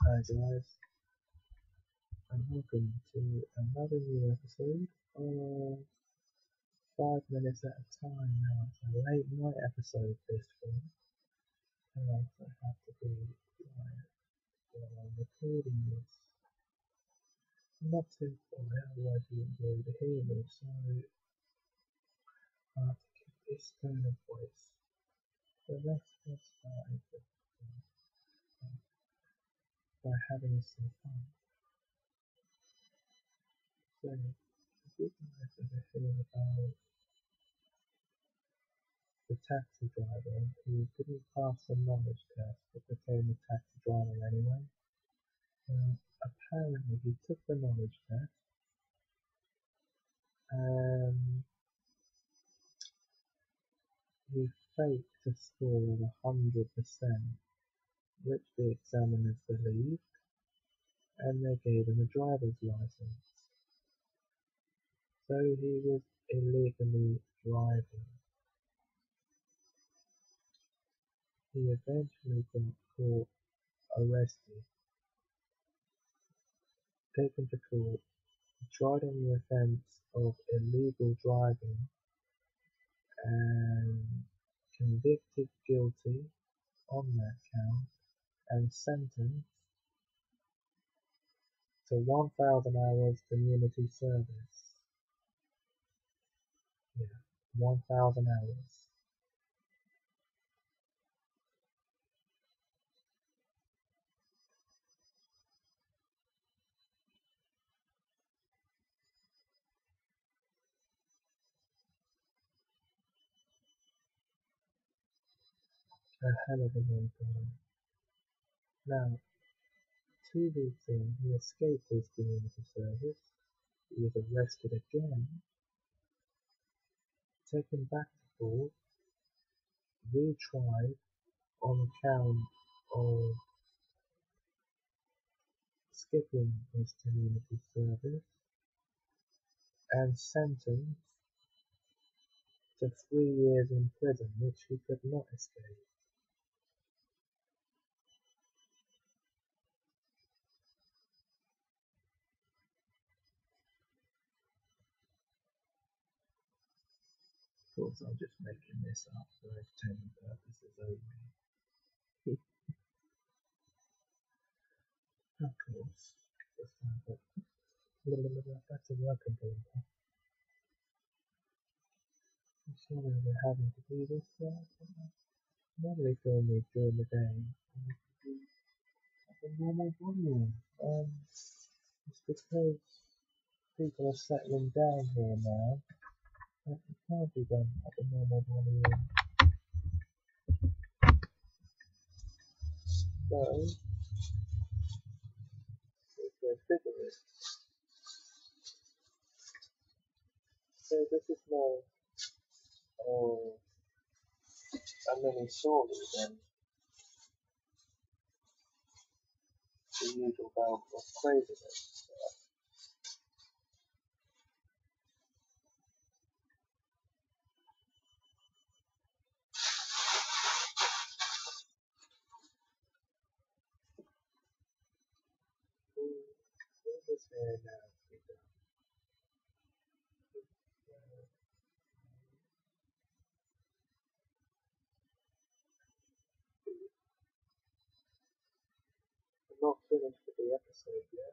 Hi guys, and welcome to another new episode of 5 minutes at a time. Now it's a late night episode this one, and I also have to be quiet while I'm recording this. Not too quiet, otherwise you won't be able to hear me, so I have to keep this tone of voice. So let's get started by having some fun. So, if you guys ever hear about the taxi driver who didn't pass the knowledge test but became a taxi driver anyway? Apparently he took the knowledge test and he faked a score of 100%, which the examiners believed, and they gave him a driver's license. So he was illegally driving. He eventually got caught, arrested, taken to court, tried on the offence of illegal driving, and convicted guilty on that count and sentenced to 1,000 hours community service. Yeah, 1,000 hours. A hell of a long time. Now, 2 weeks in, he escaped his community service. He was arrested again, taken back to court, retried on account of skipping his community service, and sentenced to 3 years in prison, which he could not escape. Of course, I'm just making this up for entertainment purposes only. Of course, just have a little bit of better working paper. I'm sorry we're having to do this, but normally film me during the day. At the normal volume. It's because people are settling down here now. It can't be done at the normal volume. So, if we're figuring, so this is more a mini story than the usual bout of craziness. What is there now to be done? I'm not finished with the episode yet.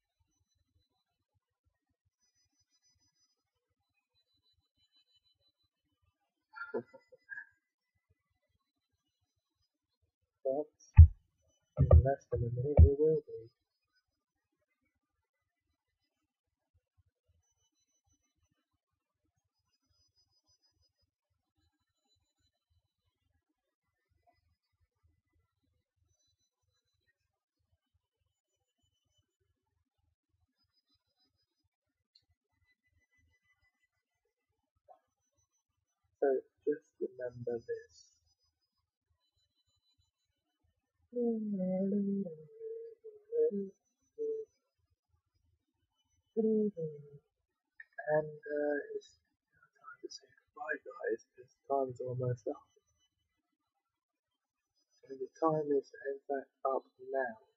But in less than a minute we will be. So just remember this. And it's time to say goodbye, guys, because time's almost up. And the time is in fact up now.